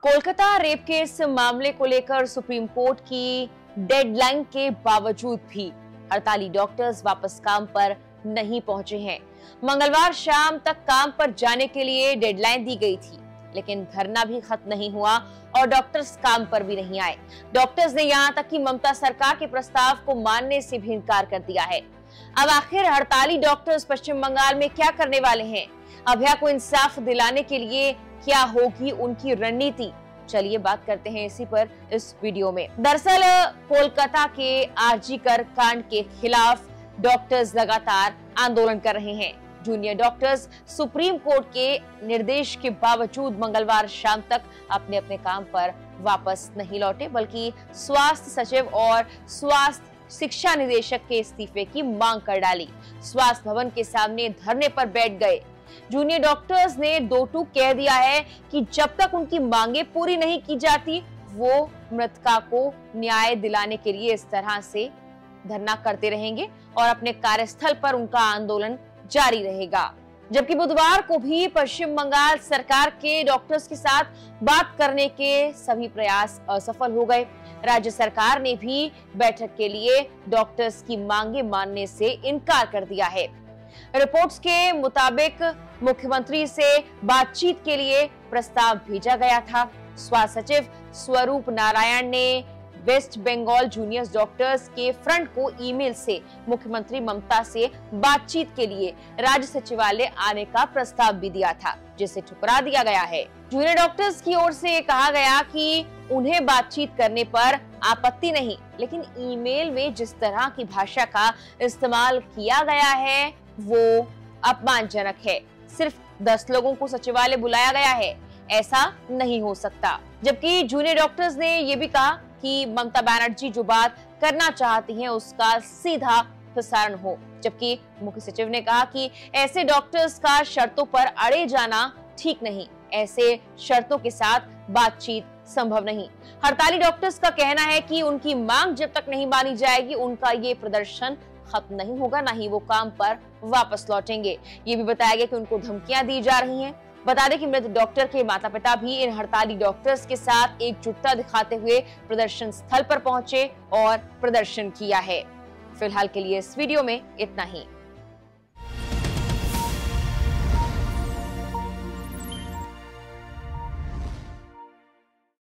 Kolkata rape case मामले को लेकर सुप्रीम कोर्ट की डेडलाइन के बावजूद भी हड़ताली डॉक्टर्स वापस काम पर नहीं पहुंचे हैं। मंगलवार शाम तक काम पर जाने के लिए डेडलाइन दी गई थी, लेकिन धरना भी खत्म नहीं हुआ और डॉक्टर्स काम पर भी नहीं आए। डॉक्टर्स ने यहां तक कि ममता सरकार के प्रस्ताव को मानने से भी इनकार कर दिया है। अब आखिर हड़ताली डॉक्टर्स पश्चिम बंगाल में क्या करने वाले हैं? अभया को इंसाफ दिलाने के लिए क्या होगी उनकी रणनीति? चलिए बात करते हैं इसी पर इस वीडियो में। दरअसल कोलकाता के आरजीकर कांड के खिलाफ डॉक्टर्स लगातार आंदोलन कर रहे हैं। जूनियर डॉक्टर्स सुप्रीम कोर्ट के निर्देश के बावजूद मंगलवार शाम तक अपने अपने काम पर वापस नहीं लौटे, बल्कि स्वास्थ्य सचिव और स्वास्थ्य शिक्षा निदेशक के इस्तीफे की मांग कर डाली। स्वास्थ्य भवन के सामने धरने पर बैठ गए। जूनियर डॉक्टर्स ने दो टूक कह दिया है कि जब तक उनकी मांगे पूरी नहीं की जाती, वो मृतका को न्याय दिलाने के लिए इस तरह से धरना करते रहेंगे और अपने कार्यस्थल पर उनका आंदोलन जारी रहेगा। जबकि बुधवार को भी पश्चिम बंगाल सरकार के डॉक्टर्स के साथ बात करने के सभी प्रयास असफल हो गए। राज्य सरकार ने भी बैठक के लिए डॉक्टर्स की मांगे मानने से इनकार कर दिया है। रिपोर्ट्स के मुताबिक मुख्यमंत्री से बातचीत के लिए प्रस्ताव भेजा गया था। स्वास्थ्य सचिव स्वरूप नारायण ने वेस्ट बंगाल जूनियर डॉक्टर्स के फ्रंट को ईमेल से मुख्यमंत्री ममता से बातचीत के लिए राज्य सचिवालय आने का प्रस्ताव भी दिया था, जिसे ठुकरा दिया गया है। जूनियर डॉक्टर्स की ओर से कहा गया कि उन्हें बातचीत करने पर आपत्ति नहीं, लेकिन ईमेल में जिस तरह की भाषा का इस्तेमाल किया गया है वो अपमानजनक है। सिर्फ 10 लोगों को सचिवालय बुलाया गया है, ऐसा नहीं हो सकता। जबकि जूनियर डॉक्टर्स ने ये भी कहा कि ममता बनर्जी जो बात करना चाहती हैं उसका सीधा प्रसारण हो। जबकि मुख्य सचिव ने कहा कि ऐसे डॉक्टर्स का शर्तों पर अड़े जाना ठीक नहीं, ऐसे शर्तों के साथ बातचीत संभव नहीं। हड़ताली डॉक्टर्स का कहना है कि उनकी मांग जब तक नहीं मानी जाएगी, उनका ये प्रदर्शन खत्म नहीं होगा, ना ही वो काम पर वापस लौटेंगे। ये भी बताया गया कि उनको धमकियां दी जा रही हैं। बता दें कि मृत डॉक्टर के माता पिता भी इन हड़ताली डॉक्टर्स के साथ एकजुटता दिखाते हुए प्रदर्शन स्थल पर पहुंचे और प्रदर्शन किया है। फिलहाल के लिए इस वीडियो में इतना ही।